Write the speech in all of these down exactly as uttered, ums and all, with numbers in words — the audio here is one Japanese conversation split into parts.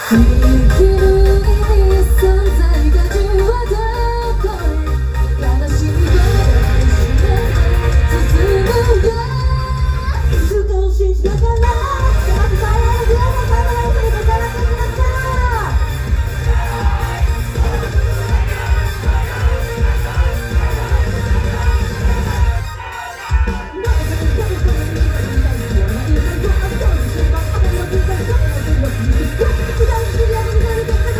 「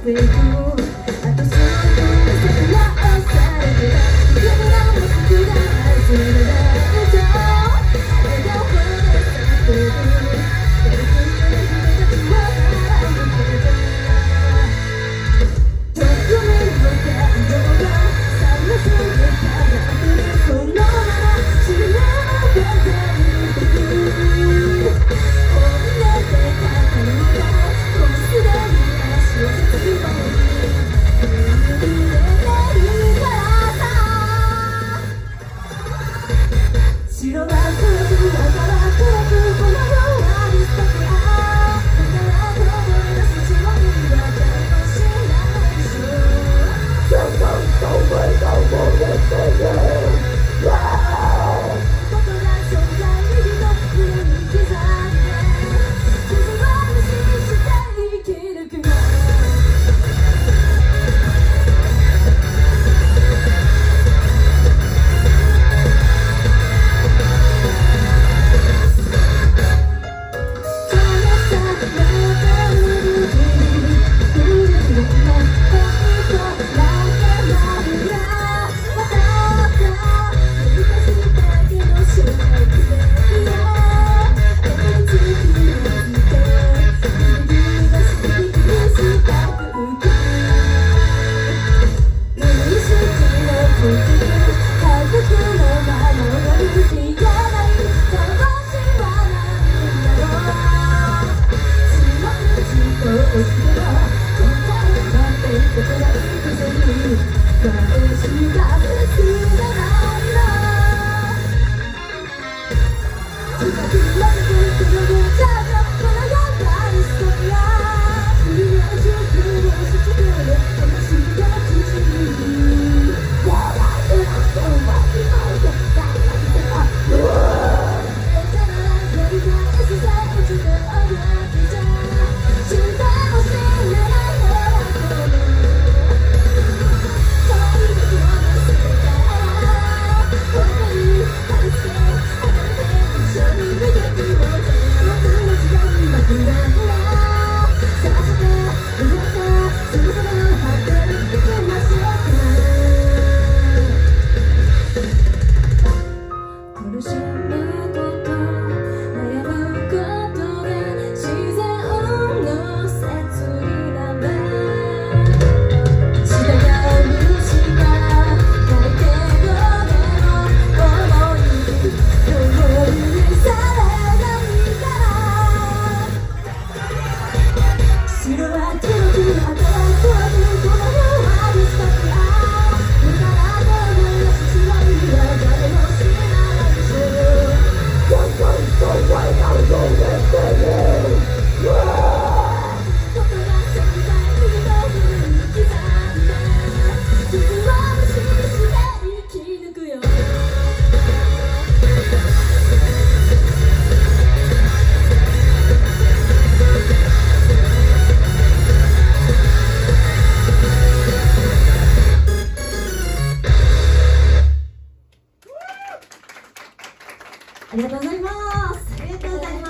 ありがとうございます。ありがとうございます。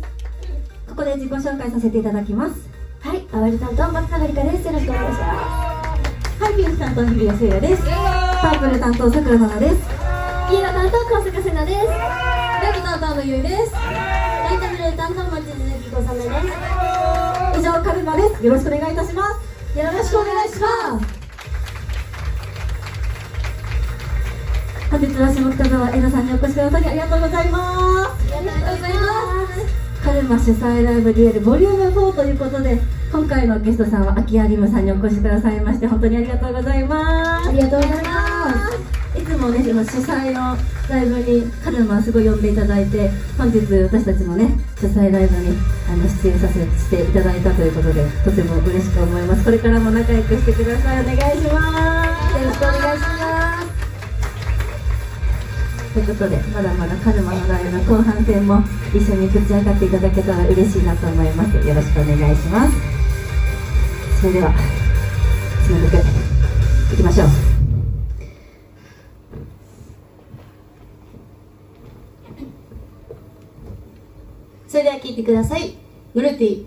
ここで自己紹介させていただきます。 はい、あわり担当松永理香です。よろしくお願いします。 はい、ピンク担当日比谷誠也です。パープル担当さくらさなです。 黄色担当高坂せなです。 レッド担当のゆいです。 ライトブルー担当望月小雨です。 以上カルマです。よろしくお願いいたします。 よろしくお願いします。 本日は下北沢えなさんにお越しくださりありがとうございます。 ありがとうございます。 カルマ主催ライブデュエルボリュームフォーということで、今回のゲストさんは秋谷りむさんにお越しくださいまして、本当にありがとうございます。 ありがとうございます。 いつもね、主催のライブにカルマすごい呼んでいただいて、本日私たちのね主催ライブにあの出演させていただいたということで、とても嬉しく思います。これからも仲良くしてください。お願いします。 よろしくお願いします。 ということで、まだまだカルマのライブの後半戦も一緒にぶち上がっていただけたら嬉しいなと思います。よろしくお願いします。それではつなぐ曲いきましょう。 それでは聴いてください。ムルティ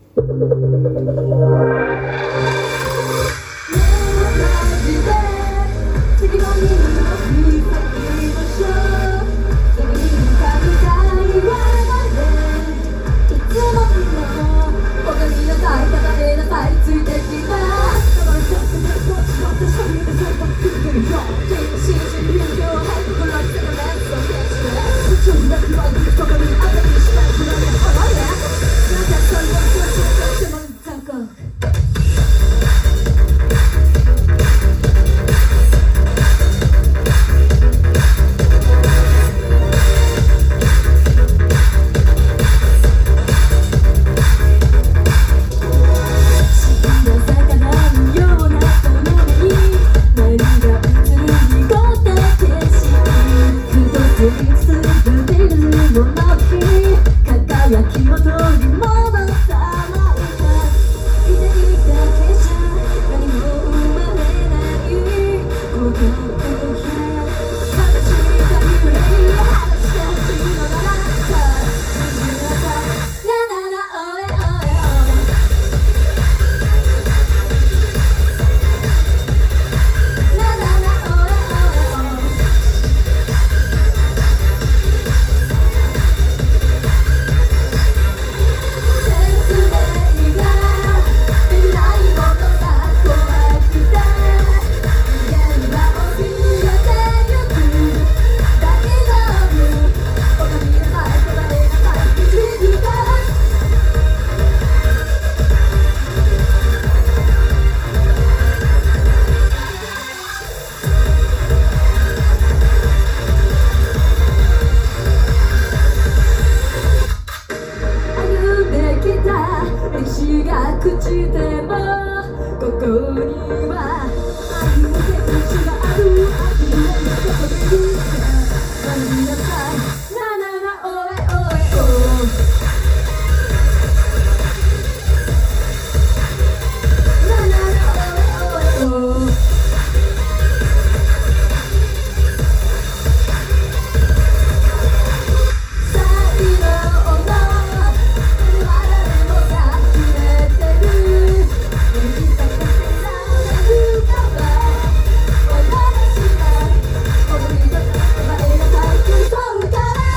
「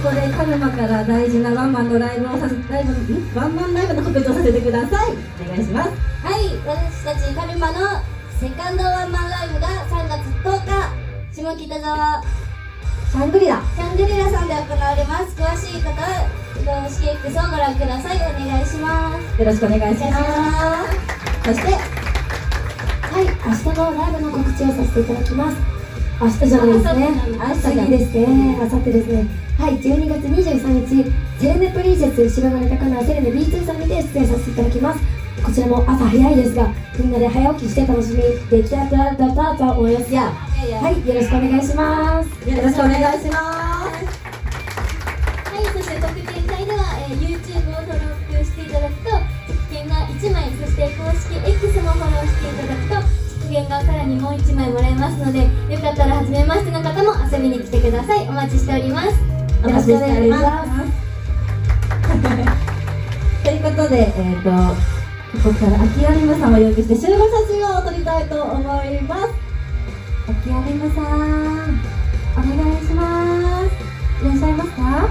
こでカルマから大事なワンマンのライブをさせライブんワンマンライブの告知をさせてください。お願いします。 はい、私たちカルマのセカンドワンマンライブがさんがつとおか、下北沢シャングリラシャングリラさんで行われます。詳しい方は公式 X をご覧ください。お願いします。 よろしくお願いします。そしてはい、明日のライブの告知をさせていただきます。明日じゃないですね。 明日次ですね。明後日ですね。はい、じゅうにがつにじゅうさんにち、セレネプリンセス芝金高輪セレネ ビーツー さんにて出演させていただきます。こちらも朝早いですが、みんなで早起きして楽しみできたらと思います。やはい、よろしくお願いします。 よろしくお願いします。 はい、そして特典会では、えー、YouTube を登録していただくと特典がいちまい、そして公式 X もフォローしていただくと特典がさらにもういちまいもらえますので、よかったら初めましての方も遊びに来てください。お待ちしております。 お待ちしておりますということで、えー、とここからアキアリムさんをお呼びして集合写真を撮りたいと思います。アキアリムさん、お願いします。いらっしゃいますか？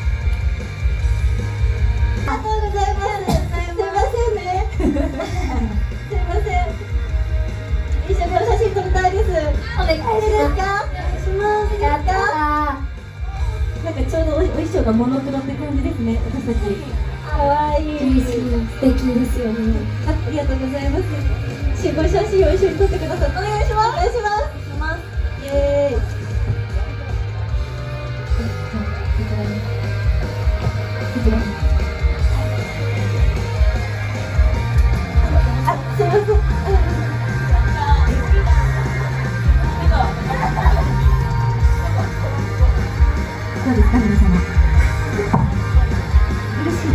ありがとうございます。すいませんね。すいません。一緒にお写真撮りたいです。お願いします。いいですか？お願いします。やったー。なんかちょうどお衣装がモノクロって感じですね。私たち。可愛い。 素敵ですよね。 あ、ありがとうございます。集合写真を一緒に撮ってください。お願いします。お願いします。イエーイ。あ、すいません。どうですか、皆様。嬉しい。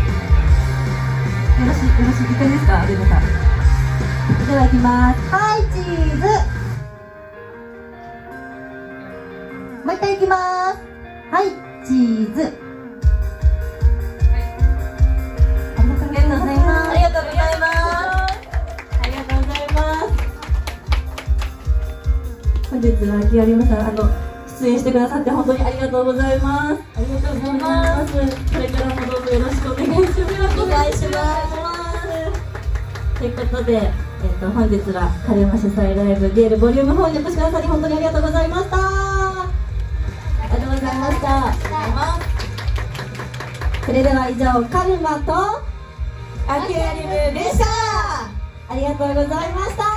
よろしい、よろしい、いい感じですか、レナさん。いただきます。はい、チーズ。もう一回いきます。はい、チーズ。ありがとうございます。ありがとうございます。ありがとうございます。本日はアキアリムさん、あの出演してくださって本当にありがとうございます。ありがとうございます。これからもどうぞよろしくお願いします。お願いします。ということで、えっと本日はカルマ主催ライブゲールボリュームフォーにお越しくださり本当にありがとうございました。ありがとうございました。それでは以上カルマとアキアリムでした。ありがとうございました。